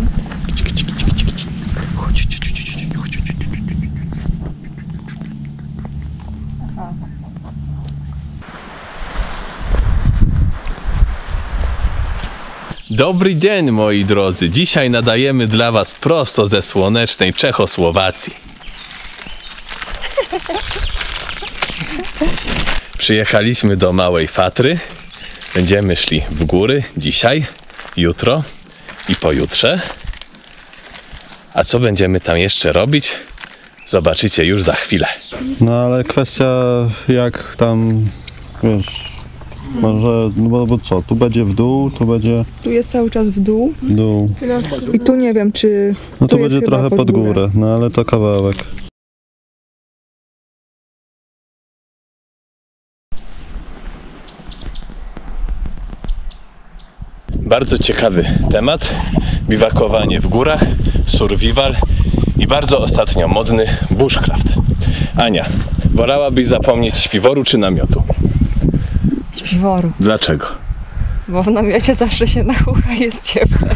Dobry dzień, moi drodzy. Dzisiaj nadajemy dla was prosto ze słonecznej Czechosłowacji. Przyjechaliśmy do Małej Fatry. Będziemy szli w góry dzisiaj, jutro i pojutrze. A co będziemy tam jeszcze robić, zobaczycie już za chwilę. No ale kwestia jak tam, wiesz, może, no bo co, tu będzie w dół, tu będzie... Tu jest cały czas w dół. Dół. I tu nie wiem, czy... No to będzie trochę pod górę, no ale to kawałek. Bardzo ciekawy temat. Biwakowanie w górach, survival i bardzo ostatnio modny bushcraft. Ania, wolałabyś zapomnieć śpiworu czy namiotu? Śpiworu. Dlaczego? Bo w namiocie zawsze się nachucha, jest cieplej.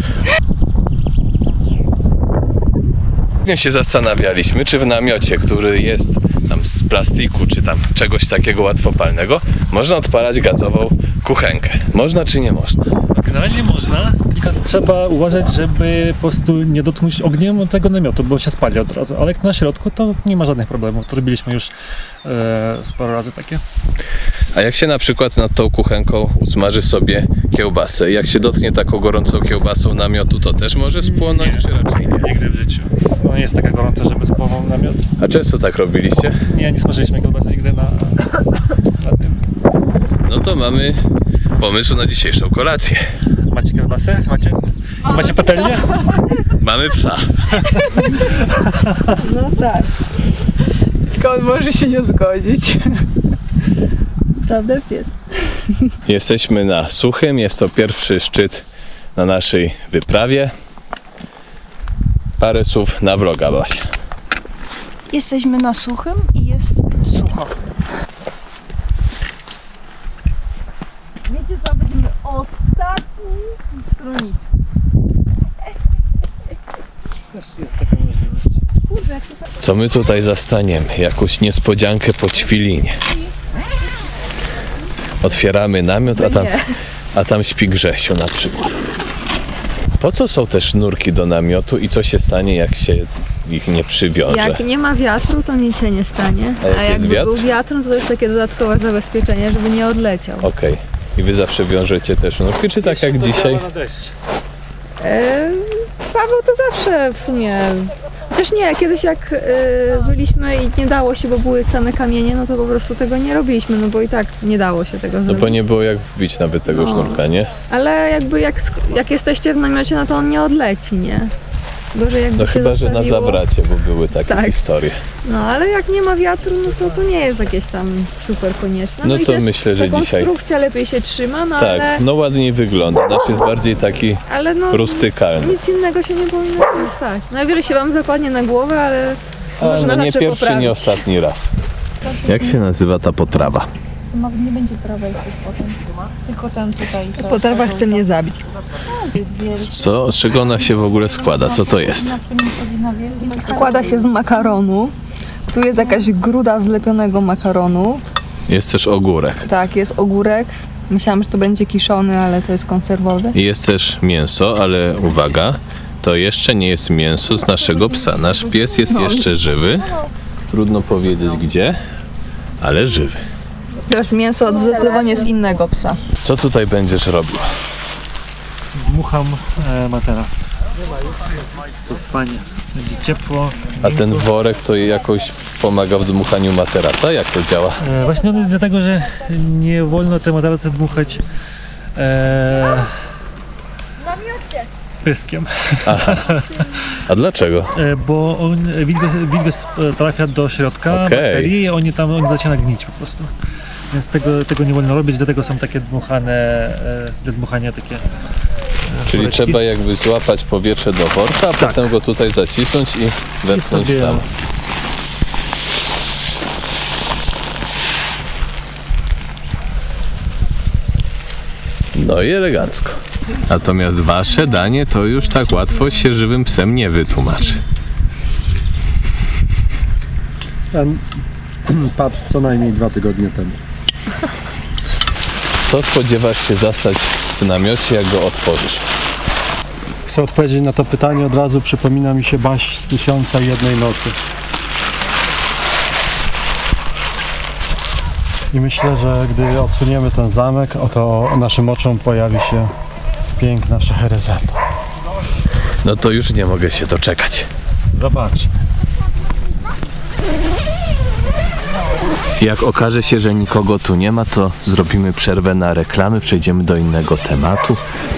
Się zastanawialiśmy, czy w namiocie, który jest tam z plastiku, czy tam czegoś takiego łatwopalnego, można odpalać gazową kuchenkę. Można czy nie można? Generalnie można, tylko trzeba uważać, żeby po prostu nie dotknąć ogniem tego namiotu, bo się spali od razu. Ale jak na środku, to nie ma żadnych problemów. To robiliśmy już sporo razy takie. A jak się na przykład nad tą kuchenką usmaży sobie kiełbasę, jak się dotknie taką gorącą kiełbasą namiotu, to też może spłonąć, czy raczej nie? Nigdy w życiu. No nie jest taka gorąca, żeby spłował namiot. A często tak robiliście? Nie smażyliśmy kiełbasy nigdy na tym. No to mamy pomysł na dzisiejszą kolację. Macie kiełbasę? Macie patelnię? Mamy psa. No tak. Tylko on może się nie zgodzić. Prawda, pies? Jesteśmy na Suchym, jest to pierwszy szczyt na naszej wyprawie. Parę słów na vloga, Basia. Jesteśmy na Suchym i jest sucho. Wiecie co, będziemy ostatni w schronisku. Też jest taka możliwość. Co my tutaj zastaniemy? Jakąś niespodziankę po ćwilinie. Otwieramy namiot, a tam śpi Grzesiu na przykład. Po co są te sznurki do namiotu i co się stanie, jak się ich nie przywiąże? Jak nie ma wiatru, to nic się nie stanie. A jak jest jakby wiatr? był wiatr, to jest takie dodatkowe zabezpieczenie, żeby nie odleciał. Okej. I wy zawsze wiążecie te sznurki, czy tak jak dzisiaj? Na deszcz. Paweł to zawsze w sumie... Chociaż nie, kiedyś jak byliśmy i nie dało się, bo były same kamienie, no to po prostu tego nie robiliśmy, no bo i tak nie dało się tego zrobić. No bo nie było jak wbić nawet tego sznurka, nie? Ale jakby jak jesteście w namiocie, no to on nie odleci, nie? Gorzej jakby No się chyba, że na zostawiło. zawracie, bo były takie Tak. historie. No ale jak nie ma wiatru, no to nie jest jakieś tam super konieczne. No i to też myślę, że ta dzisiaj... konstrukcja lepiej się trzyma, no Tak, no ładniej wygląda. Nasz jest bardziej taki ale no rustykalny. nic innego się nie powinno z tym stać. Najwyżej się wam zapadnie na głowę, ale można no nie zawsze pierwszy, poprawić. nie ostatni raz. Jak się nazywa ta potrawa? To nawet nie będzie prawa jest potem. Tylko ten tutaj. Potrawa chce mnie zabić. Z czego ona się w ogóle składa? Co to jest? Składa się z makaronu. Tu jest jakaś gruda zlepionego makaronu. Jest też ogórek. Tak, jest ogórek. Myślałam, że to będzie kiszony, ale to jest konserwowy. I jest też mięso, ale uwaga, to jeszcze nie jest mięso z naszego psa. Nasz pies jest jeszcze żywy. Trudno powiedzieć gdzie, ale żywy. To jest mięso zdecydowanie z innego psa. Co tutaj będziesz robił? Dmucham materac. To spanie. Będzie ciepło. A ten worek to jakoś pomaga w dmuchaniu materaca? Jak to działa? Właśnie on jest dlatego, że nie wolno te materace dmuchać pyskiem. Aha. A dlaczego? Bo wilgoć trafia do środka baterii i oni zaczyna gnić po prostu. Więc tego nie wolno robić, dlatego są takie dmuchania takie. Czyli woreczki. trzeba jakby złapać powietrze do worka, a potem go tutaj zacisnąć i wepchnąć sobie tam. No i elegancko. Natomiast wasze danie to już tak łatwo się żywym psem nie wytłumaczy. Ten padł co najmniej 2 tygodnie temu. Co spodziewasz się zastać w namiocie, jak go otworzysz? Chcę odpowiedzieć na to pytanie, od razu przypomina mi się Baś z 1001 nocy. I myślę, że gdy odsuniemy ten zamek, oto naszym oczom pojawi się piękna Scheherazada. No to już nie mogę się doczekać. Zobaczmy. Jak okaże się, że nikogo tu nie ma, to zrobimy przerwę na reklamy, przejdziemy do innego tematu.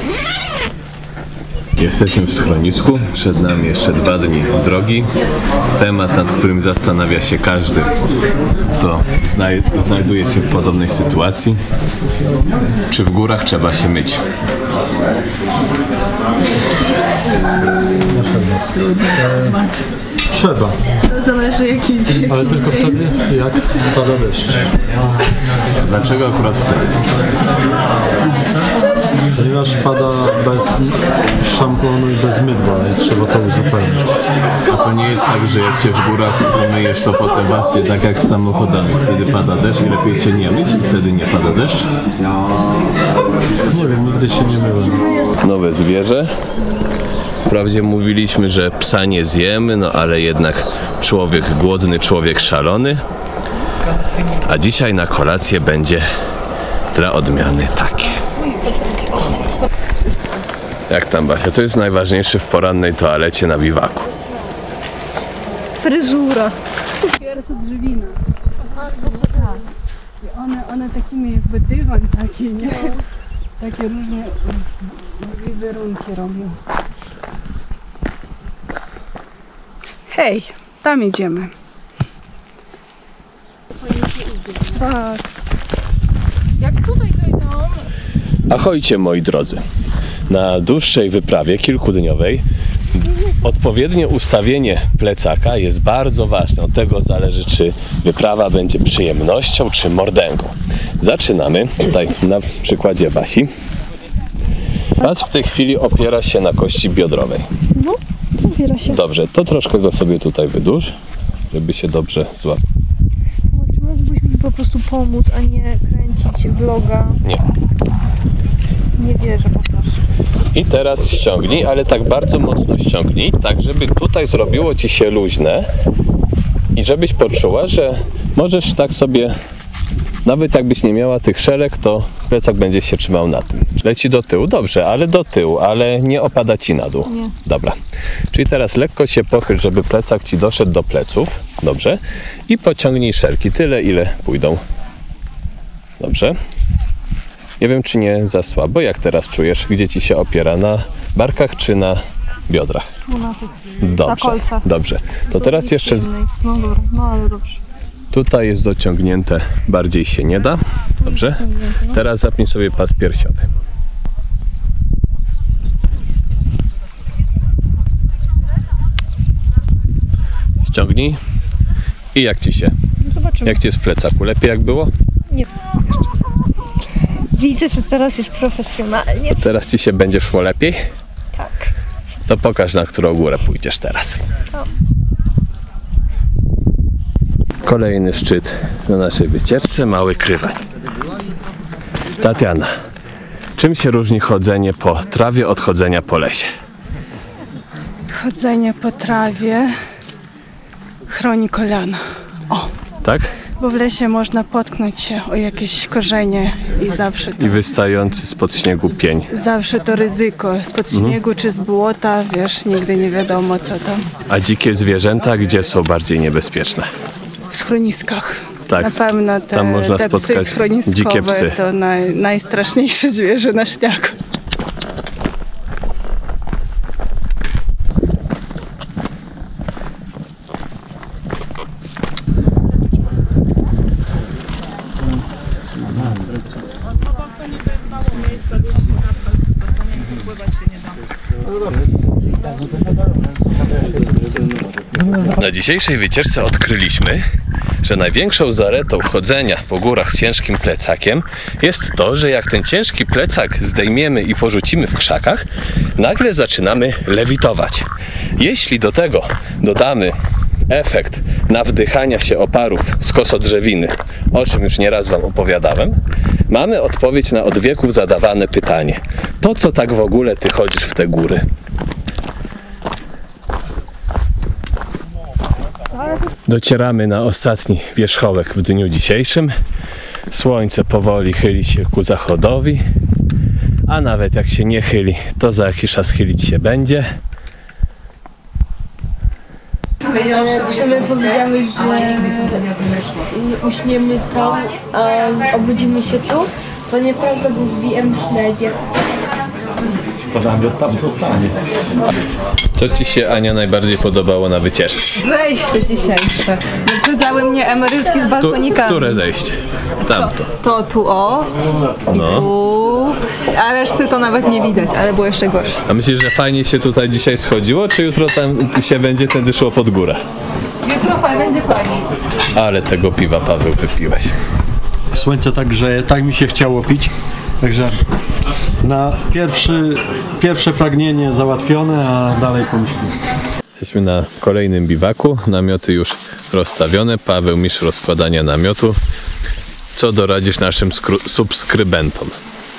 Jesteśmy w schronisku, przed nami jeszcze 2 dni drogi. Temat, nad którym zastanawia się każdy, kto znajduje się w podobnej sytuacji. Czy w górach trzeba się myć? Trzeba. Zależy jaki dzień. Ale tylko wtedy, jak pada deszcz. Dlaczego akurat wtedy? Ponieważ pada bez szamponu i bez mydła i trzeba to uzupełnić. A to nie jest tak, że jak się w górach umyjesz, to potem właśnie tak jak z samochodami. Wtedy pada deszcz i lepiej się nie myć i wtedy nie pada deszcz? Nie wiem, nigdy się nie myłem. Nowe zwierzę. Wprawdzie mówiliśmy, że psa nie zjemy, no ale jednak człowiek głodny, człowiek szalony. A dzisiaj na kolację będzie dla odmiany takie. Jak tam, Basia? Co jest najważniejsze w porannej toalecie na biwaku? Fryzura. Pierwsza drzewina. One takimi jakby dywan taki, nie? Takie różne wizerunki robią. Hej, tam idziemy. Tak. Jak tutaj dojdą, Ahojcie, moi drodzy. Na dłuższej wyprawie, kilkudniowej, odpowiednie ustawienie plecaka jest bardzo ważne. Od tego zależy, czy wyprawa będzie przyjemnością, czy mordęgą. Zaczynamy tutaj na przykładzie Basi. Pas w tej chwili opiera się na kości biodrowej. No, opiera się. Dobrze, to troszkę go sobie tutaj wydłuż, żeby się dobrze złapał. Czy mógłbyś mi po prostu pomóc, a nie kręcić vloga? Nie. Nie wierzę po prostu. I teraz ściągnij, ale tak bardzo mocno ściągnij, tak żeby tutaj zrobiło ci się luźne i żebyś poczuła, że możesz tak sobie, nawet jakbyś nie miała tych szelek, to plecak będzie się trzymał na tym. Leci do tyłu, dobrze, ale do tyłu, ale nie opada ci na dół. Nie. Dobra. Czyli teraz lekko się pochyl, żeby plecak ci doszedł do pleców, dobrze? I pociągnij szelki, tyle ile pójdą. Dobrze. Nie wiem, czy nie za słabo. Jak teraz czujesz, gdzie ci się opiera? Na barkach czy na biodrach? Tu na tych. Dobrze. Na kolcach. Dobrze. To teraz jeszcze No dobra, no ale dobrze. tutaj jest dociągnięte, bardziej się nie da. Dobrze. Teraz zapnij sobie pas piersiowy. Ściągnij. I jak ci się? Zobaczymy. Jak ci jest w plecaku? Lepiej jak było? Widzę, że teraz jest profesjonalnie. Teraz ci się będzie szło lepiej? Tak. To pokaż, na którą górę pójdziesz teraz. Kolejny szczyt na naszej wycieczce, Mały Krywań. Tatiana, czym się różni chodzenie po trawie od chodzenia po lesie? chodzenie po trawie chroni kolana. O, Tak? bo w lesie można potknąć się o jakieś korzenie i I wystający spod śniegu pień. zawsze to ryzyko spod śniegu czy z błota, wiesz, nigdy nie wiadomo co tam. A dzikie zwierzęta gdzie są bardziej niebezpieczne? W schroniskach. Tak, Na pewno te, tam można te psy spotkać schroniskowe dzikie psy. to najstraszniejsze zwierzę na śniegu. Na dzisiejszej wycieczce odkryliśmy, że największą zaletą chodzenia po górach z ciężkim plecakiem jest to, że jak ten ciężki plecak zdejmiemy i porzucimy w krzakach, nagle zaczynamy lewitować. Jeśli do tego dodamy efekt nawdychania się oparów z kosodrzewiny, o czym już nieraz Wam opowiadałem, mamy odpowiedź na od wieków zadawane pytanie: po co tak w ogóle Ty chodzisz w te góry? Docieramy na ostatni wierzchołek w dniu dzisiejszym. Słońce powoli chyli się ku zachodowi, a nawet jak się nie chyli, to za jakiś czas chylić się będzie. Ale w sumie powiedziałeś, że uśniemy tam, a obudzimy się tu. To nieprawda, bo wbijemy śledzie. To namiot tam zostanie. Co Ci się, Ania, najbardziej podobało na wycieczce? Zejście dzisiejsze. Wyprzedzały mnie emerytki z balkonikami. Które zejście? Tamto. To tu o i tu, a reszty to nawet nie widać, ale było jeszcze gorsze. A myślisz, że fajnie się tutaj dzisiaj schodziło, czy jutro tam się będzie tędy szło pod górę? Jutro będzie fajnie. Ale tego piwa, Paweł, wypiłeś. Słońce tak grzeje, tak mi się chciało pić. Także na pierwsze pragnienie załatwione, a dalej pomyślimy. Jesteśmy na kolejnym biwaku, namioty już rozstawione, Paweł mistrz rozkładania namiotu. Co doradzisz naszym subskrybentom?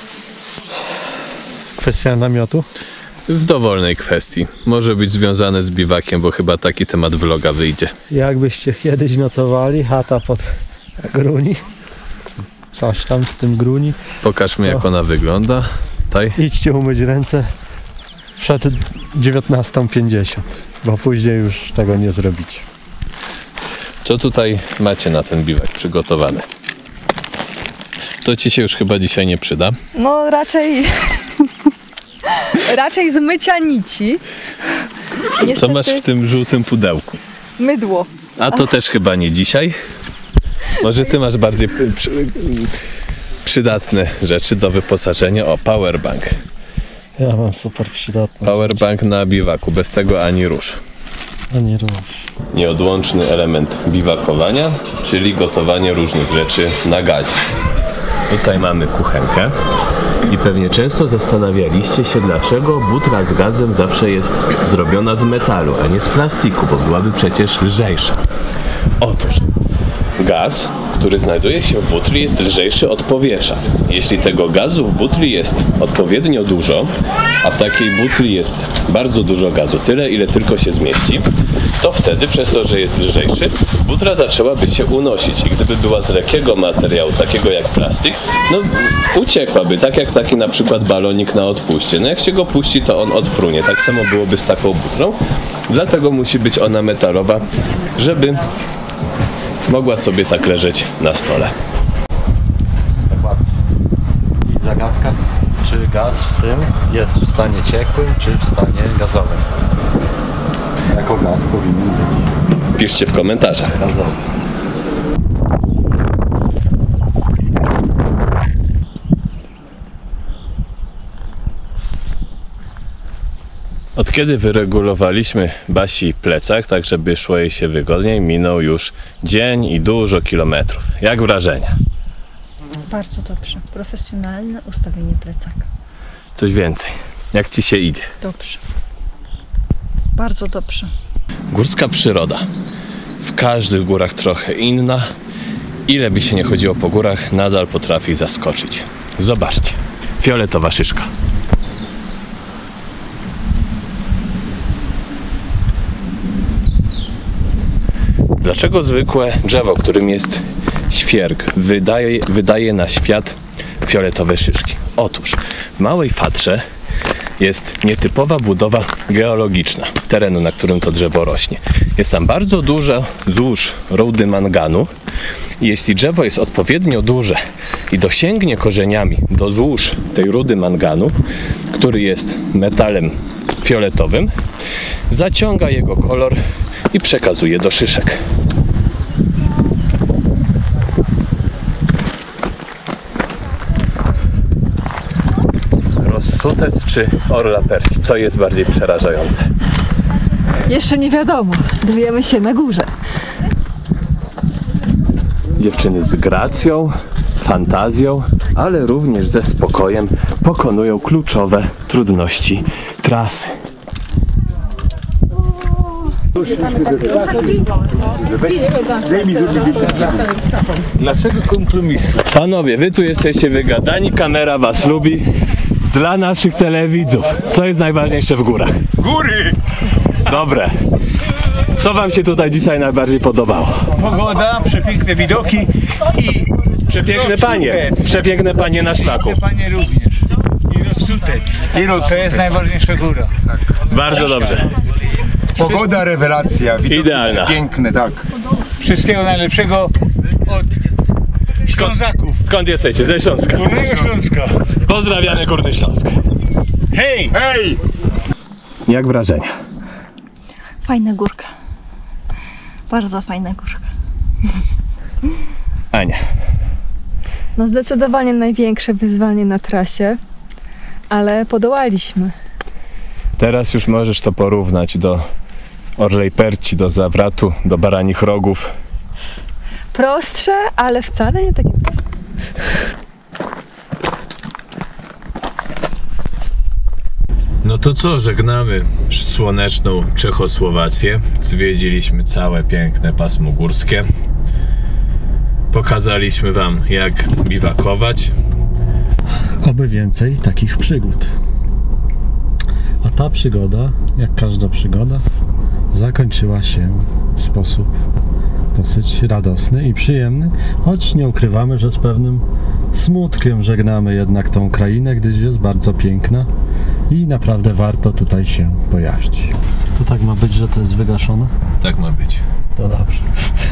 Kwestia namiotu? W dowolnej kwestii. Może być związane z biwakiem, bo chyba taki temat vloga wyjdzie. Jakbyście kiedyś nocowali, chata pod gruni, coś tam z tym gruni, Pokażmy, jak ona wygląda. Tutaj. idźcie umyć ręce przed 19:50, bo później już tego nie zrobicie. Co tutaj macie na ten biwak przygotowane? To Ci się już chyba dzisiaj nie przyda. No raczej z mycia nici. Co Niestety masz w tym żółtym pudełku? mydło. A to też chyba nie dzisiaj. Może Ty masz bardziej przydatne rzeczy do wyposażenia. O, powerbank. Ja mam super przydatne. Powerbank na biwaku, bez tego ani rusz. Ani róż. Nieodłączny element biwakowania, czyli gotowanie różnych rzeczy na gazie. Tutaj mamy kuchenkę i pewnie często zastanawialiście się, dlaczego butra z gazem zawsze jest zrobiona z metalu, a nie z plastiku, bo byłaby przecież lżejsza. Otóż gaz, który znajduje się w butli, jest lżejszy od powietrza. Jeśli tego gazu w butli jest odpowiednio dużo, a w takiej butli jest bardzo dużo gazu, tyle ile tylko się zmieści, to wtedy, przez to, że jest lżejszy, butla zaczęłaby się unosić i gdyby była z lekkiego materiału, takiego jak plastik, no uciekłaby, tak jak taki na przykład balonik na odpuście. No jak się go puści, to on odfrunie. Tak samo byłoby z taką butlą, dlatego musi być ona metalowa, żeby mogła sobie tak leżeć na stole. I zagadka, czy gaz w tym jest w stanie ciekłym, czy w stanie gazowym? Jako gaz powinien być Piszcie w komentarzach. gazowy. Od kiedy wyregulowaliśmy Basi plecak, tak żeby szło jej się wygodniej, minął już dzień i dużo kilometrów. Jak wrażenia? Bardzo dobrze. Profesjonalne ustawienie plecaka. Coś więcej. Jak Ci się idzie? Dobrze. Bardzo dobrze. Górska przyroda. W każdych górach trochę inna. Ile by się nie chodziło po górach, nadal potrafi zaskoczyć. Zobaczcie. Fioletowa szyszka. Dlaczego zwykłe drzewo, którym jest świerk, wydaje na świat fioletowe szyszki? Otóż w Małej Fatrze jest nietypowa budowa geologiczna terenu, na którym to drzewo rośnie. Jest tam bardzo dużo złóż rudy manganu i jeśli drzewo jest odpowiednio duże i dosięgnie korzeniami do złóż tej rudy manganu, który jest metalem fioletowym, zaciąga jego kolor i przekazuje do szyszek. Rozsutec czy orla Persji? Co jest bardziej przerażające? Jeszcze nie wiadomo. Dowiemy się na górze. Dziewczyny z gracją, fantazją, ale również ze spokojem pokonują kluczowe trudności trasy. Dlaczego kompromisu? Panowie, wy tu jesteście wygadani, kamera was lubi. Dla naszych telewidzów, co jest najważniejsze w górach? Góry! Dobre. Co wam się tutaj dzisiaj najbardziej podobało? Pogoda, przepiękne widoki i Przepiękne panie na szlaku. panie również. I rozsutec. To jest najważniejsza góra. Bardzo dobrze. Pogoda, rewelacja, widoki Idealna. piękne, tak. Wszystkiego najlepszego od Ślązaków. Skąd jesteście? Ze Śląska. Górnego Śląska. Pozdrawiamy Górny Śląsk. Hej! Hej! Jak wrażenia? Fajna górka. Bardzo fajna górka. Ania. No zdecydowanie największe wyzwanie na trasie, ale podołaliśmy. Teraz już możesz to porównać do Orlej Perci, do Zawratu, do Baranich Rogów. Prostsze, ale wcale nie takie proste. No to co, żegnamy słoneczną Czechosłowację. Zwiedziliśmy całe piękne pasmo górskie. Pokazaliśmy wam, jak biwakować. Oby więcej takich przygód. A ta przygoda, jak każda przygoda, zakończyła się w sposób dosyć radosny i przyjemny, choć nie ukrywamy, że z pewnym smutkiem żegnamy jednak tą krainę, gdyż jest bardzo piękna i naprawdę warto tutaj się pojawić. To tak ma być, że to jest wygaszone? Tak ma być. To dobrze.